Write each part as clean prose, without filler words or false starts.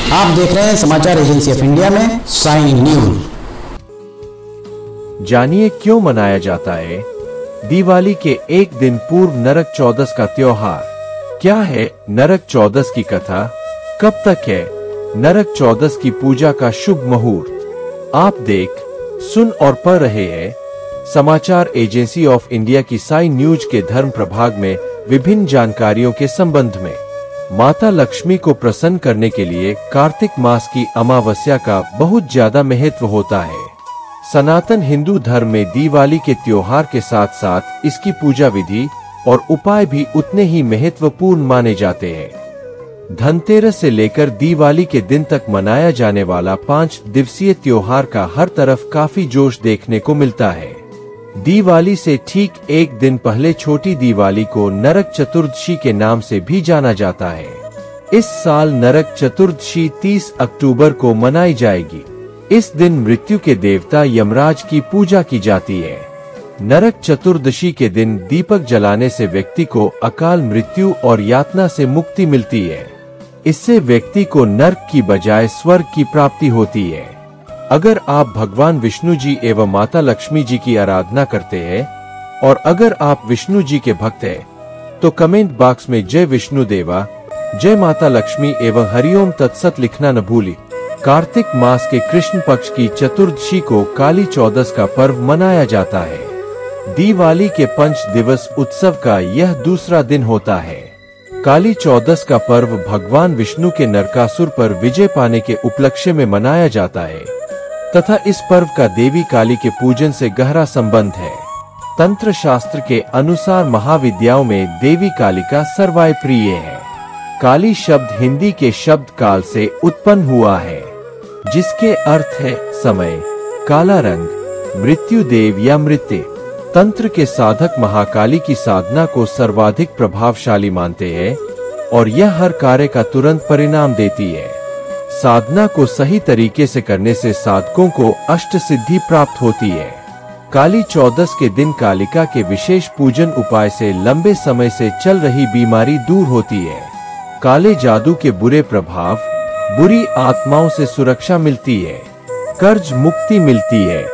आप देख रहे हैं समाचार एजेंसी ऑफ इंडिया में साइन न्यूज। जानिए क्यों मनाया जाता है दिवाली के एक दिन पूर्व नरक चौदस का त्योहार। क्या है नरक चौदस की कथा, कब तक है नरक चौदस की पूजा का शुभ मुहूर्त। आप देख, सुन और पढ़ रहे हैं समाचार एजेंसी ऑफ इंडिया की साइन न्यूज के धर्म प्रभाग में विभिन्न जानकारियों के संबंध में। माता लक्ष्मी को प्रसन्न करने के लिए कार्तिक मास की अमावस्या का बहुत ज्यादा महत्व होता है। सनातन हिंदू धर्म में दिवाली के त्योहार के साथ साथ इसकी पूजा विधि और उपाय भी उतने ही महत्वपूर्ण माने जाते हैं। धनतेरस से लेकर दिवाली के दिन तक मनाया जाने वाला 5 दिवसीय त्योहार का हर तरफ काफी जोश देखने को मिलता है। दिवाली से ठीक एक दिन पहले छोटी दिवाली को नरक चतुर्दशी के नाम से भी जाना जाता है। इस साल नरक चतुर्दशी 30 अक्टूबर को मनाई जाएगी। इस दिन मृत्यु के देवता यमराज की पूजा की जाती है। नरक चतुर्दशी के दिन दीपक जलाने से व्यक्ति को अकाल मृत्यु और यातना से मुक्ति मिलती है। इससे व्यक्ति को नरक की बजाय स्वर्ग की प्राप्ति होती है। अगर आप भगवान विष्णु जी एवं माता लक्ष्मी जी की आराधना करते हैं और अगर आप विष्णु जी के भक्त हैं तो कमेंट बॉक्स में जय विष्णु देवा, जय माता लक्ष्मी एवं हरिओम तत्सत लिखना न भूली। कार्तिक मास के कृष्ण पक्ष की चतुर्दशी को काली चौदस का पर्व मनाया जाता है। दिवाली के 5 दिवस उत्सव का यह दूसरा दिन होता है। काली चौदस का पर्व भगवान विष्णु के नरकासुर पर विजय पाने के उपलक्ष्य में मनाया जाता है तथा इस पर्व का देवी काली के पूजन से गहरा संबंध है। तंत्र शास्त्र के अनुसार महाविद्याओं में देवी कालिका सर्वप्रिय है। काली शब्द हिंदी के शब्द काल से उत्पन्न हुआ है, जिसके अर्थ है समय, काला रंग, मृत्यु देव या मृत्य। तंत्र के साधक महाकाली की साधना को सर्वाधिक प्रभावशाली मानते हैं और यह हर कार्य का तुरंत परिणाम देती है। साधना को सही तरीके से करने से साधकों को अष्ट सिद्धि प्राप्त होती है। काली चौदस के दिन कालिका के विशेष पूजन उपाय से लंबे समय से चल रही बीमारी दूर होती है। काले जादू के बुरे प्रभाव, बुरी आत्माओं से सुरक्षा मिलती है, कर्ज मुक्ति मिलती है,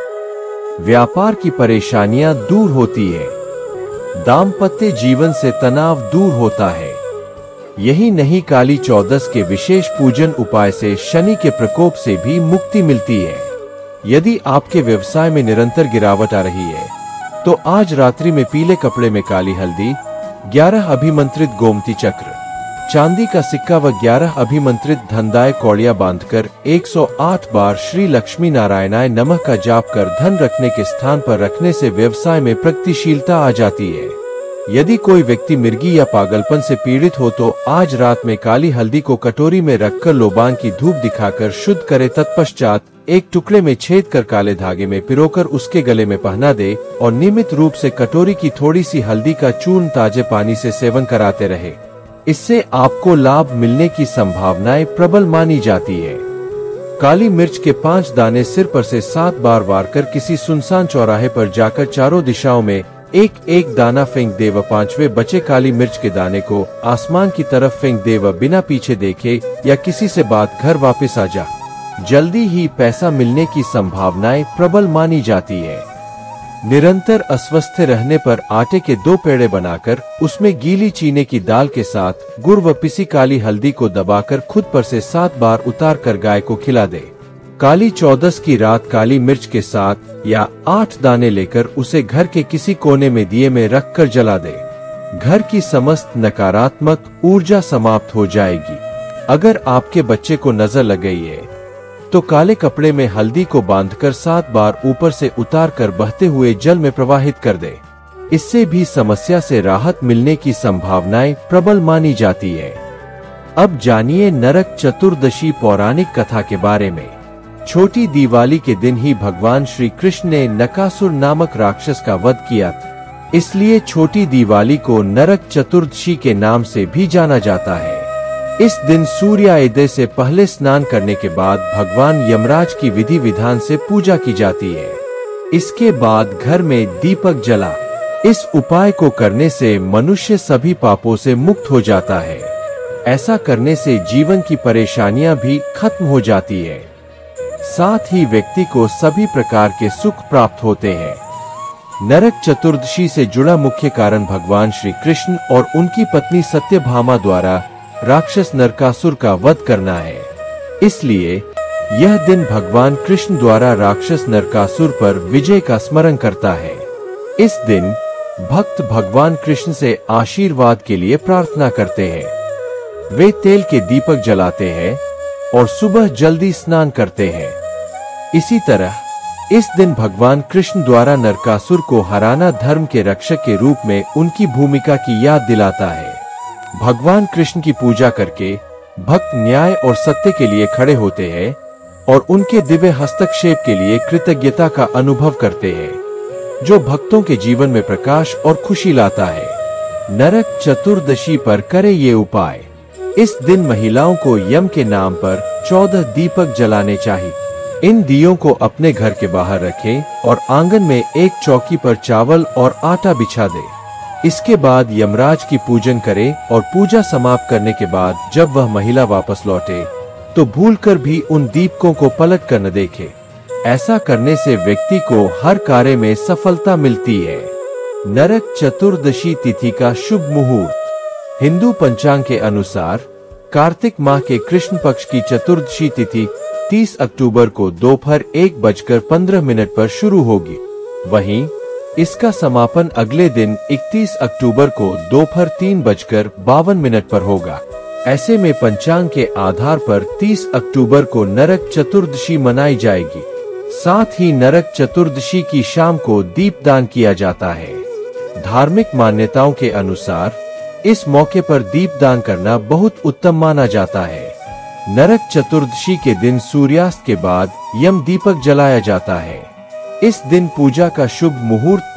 व्यापार की परेशानियां दूर होती है, दाम्पत्य जीवन से तनाव दूर होता है। यही नहीं, काली चौदस के विशेष पूजन उपाय से शनि के प्रकोप से भी मुक्ति मिलती है। यदि आपके व्यवसाय में निरंतर गिरावट आ रही है तो आज रात्रि में पीले कपड़े में काली हल्दी, 11 अभिमंत्रित गोमती चक्र, चांदी का सिक्का व 11 अभिमंत्रित धनदाय कौड़ियां बांधकर 108 बार श्री लक्ष्मी नारायणाय नमः का जाप कर धन रखने के स्थान पर रखने से व्यवसाय में प्रगतिशीलता आ जाती है। यदि कोई व्यक्ति मिर्गी या पागलपन से पीड़ित हो तो आज रात में काली हल्दी को कटोरी में रखकर लोबान की धूप दिखाकर शुद्ध करे। तत्पश्चात एक टुकड़े में छेद कर काले धागे में पिरोकर उसके गले में पहना दे और नियमित रूप से कटोरी की थोड़ी सी हल्दी का चूर्ण ताजे पानी से सेवन कराते रहे। इससे आपको लाभ मिलने की संभावनाएं प्रबल मानी जाती है। काली मिर्च के 5 दाने सिर पर से 7 बार वार कर किसी सुनसान चौराहे पर जाकर चारों दिशाओं में एक एक दाना फेंक दे व 5वें बचे काली मिर्च के दाने को आसमान की तरफ फेंक दे व बिना पीछे देखे या किसी से बात घर वापस आ जा। जल्दी ही पैसा मिलने की संभावनाएं प्रबल मानी जाती है। निरंतर अस्वस्थ रहने पर आटे के 2 पेड़े बनाकर उसमें गीली चीनी की दाल के साथ गुड़ व पिसी काली हल्दी को दबाकर खुद पर से 7 बार उतार कर गाय को खिला दे। काली चौदस की रात काली मिर्च के 7 या 8 दाने लेकर उसे घर के किसी कोने में दिए में रखकर जला दे। घर की समस्त नकारात्मक ऊर्जा समाप्त हो जाएगी। अगर आपके बच्चे को नजर लग गई है तो काले कपड़े में हल्दी को बांधकर 7 बार ऊपर से उतार कर बहते हुए जल में प्रवाहित कर दे। इससे भी समस्या से राहत मिलने की संभावनाएं प्रबल मानी जाती है। अब जानिए नरक चतुर्दशी पौराणिक कथा के बारे में। छोटी दिवाली के दिन ही भगवान श्री कृष्ण ने नकासुर नामक राक्षस का वध किया था। इसलिए छोटी दिवाली को नरक चतुर्दशी के नाम से भी जाना जाता है। इस दिन सूर्योदय से पहले स्नान करने के बाद भगवान यमराज की विधि विधान से पूजा की जाती है। इसके बाद घर में दीपक जला। इस उपाय को करने से मनुष्य सभी पापों से मुक्त हो जाता है। ऐसा करने से जीवन की परेशानियां भी खत्म हो जाती है। साथ ही व्यक्ति को सभी प्रकार के सुख प्राप्त होते हैं। नरक चतुर्दशी से जुड़ा मुख्य कारण भगवान श्री कृष्ण और उनकी पत्नी सत्यभामा द्वारा राक्षस नरकासुर का वध करना है। इसलिए यह दिन भगवान कृष्ण द्वारा राक्षस नरकासुर पर विजय का स्मरण करता है। इस दिन भक्त भगवान कृष्ण से आशीर्वाद के लिए प्रार्थना करते हैं। वे तेल के दीपक जलाते हैं और सुबह जल्दी स्नान करते हैं। इसी तरह इस दिन भगवान कृष्ण द्वारा नरकासुर को हराना धर्म के रक्षक के रूप में उनकी भूमिका की याद दिलाता है। भगवान कृष्ण की पूजा करके भक्त न्याय और सत्य के लिए खड़े होते हैं और उनके दिव्य हस्तक्षेप के लिए कृतज्ञता का अनुभव करते हैं, जो भक्तों के जीवन में प्रकाश और खुशी लाता है। नरक चतुर्दशी पर करें ये उपाय। इस दिन महिलाओं को यम के नाम पर 14 दीपक जलाने चाहिए। इन दियों को अपने घर के बाहर रखें और आंगन में एक चौकी पर चावल और आटा बिछा दें। इसके बाद यमराज की पूजन करें और पूजा समाप्त करने के बाद जब वह महिला वापस लौटे तो भूलकर भी उन दीपकों को पलट कर न देखे। ऐसा करने से व्यक्ति को हर कार्य में सफलता मिलती है। नरक चतुर्दशी तिथि का शुभ मुहूर्त। हिंदू पंचांग के अनुसार कार्तिक माह के कृष्ण पक्ष की चतुर्दशी तिथि 30 अक्टूबर को दोपहर 1:15 पर शुरू होगी। वहीं इसका समापन अगले दिन 31 अक्टूबर को दोपहर 3:52 पर होगा। ऐसे में पंचांग के आधार पर 30 अक्टूबर को नरक चतुर्दशी मनाई जाएगी। साथ ही नरक चतुर्दशी की शाम को दीपदान किया जाता है। धार्मिक मान्यताओं के अनुसार इस मौके पर दीपदान करना बहुत उत्तम माना जाता है। नरक चतुर्दशी के दिन सूर्यास्त के बाद यम दीपक जलाया जाता है। इस दिन पूजा का शुभ मुहूर्त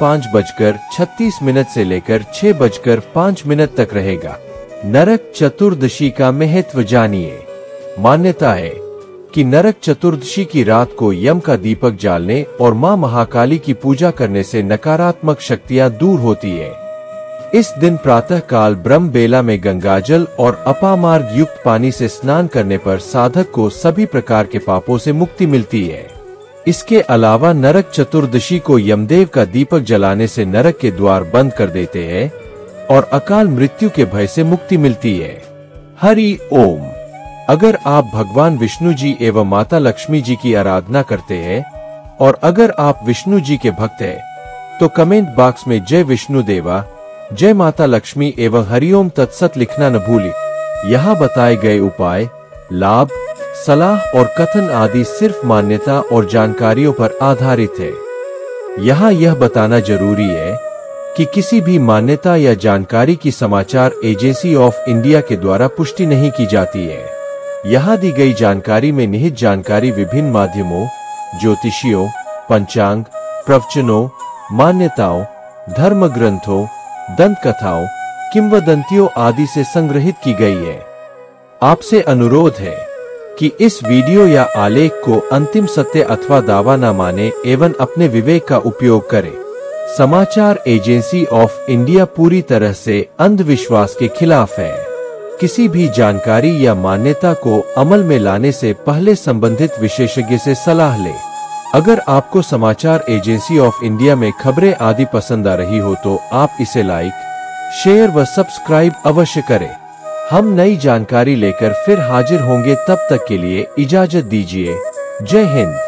5:36 से लेकर 6:05 तक रहेगा। नरक चतुर्दशी का महत्व जानिए। मान्यता है कि नरक चतुर्दशी की रात को यम का दीपक जालने और मां महाकाली की पूजा करने से नकारात्मक शक्तियां दूर होती है। इस दिन प्रातः काल ब्रह्म बेला में गंगाजल और अपामार्ग युक्त पानी से स्नान करने पर साधक को सभी प्रकार के पापों से मुक्ति मिलती है। इसके अलावा नरक चतुर्दशी को यमदेव का दीपक जलाने से नरक के द्वार बंद कर देते हैं और अकाल मृत्यु के भय से मुक्ति मिलती है। हरि ओम। अगर आप भगवान विष्णु जी एवं माता लक्ष्मी जी की आराधना करते हैं और अगर आप विष्णु जी के भक्त हैं तो कमेंट बॉक्स में जय विष्णु देवा, जय माता लक्ष्मी एवं हरिओम तत्सत लिखना न भूलिए। यहाँ बताए गए उपाय, लाभ, सलाह और कथन आदि सिर्फ मान्यता और जानकारियों पर आधारित है। यहाँ यह बताना जरूरी है कि किसी भी मान्यता या जानकारी की समाचार एजेंसी ऑफ इंडिया के द्वारा पुष्टि नहीं की जाती है। यहाँ दी गई जानकारी में निहित जानकारी विभिन्न माध्यमों, ज्योतिषियों, पंचांग, प्रवचनों, मान्यताओं, धर्म ग्रंथों, दंत कथाओं, किंवदंतियों आदि से संग्रहित की गई है। आपसे अनुरोध है कि इस वीडियो या आलेख को अंतिम सत्य अथवा दावा न माने एवं अपने विवेक का उपयोग करें। समाचार एजेंसी ऑफ इंडिया पूरी तरह से अंधविश्वास के खिलाफ है। किसी भी जानकारी या मान्यता को अमल में लाने से पहले संबंधित विशेषज्ञ से सलाह लें। अगर आपको समाचार एजेंसी ऑफ इंडिया में खबरें आदि पसंद आ रही हो तो आप इसे लाइक, शेयर व सब्सक्राइब अवश्य करें। हम नई जानकारी लेकर फिर हाजिर होंगे, तब तक के लिए इजाजत दीजिए। जय हिंद।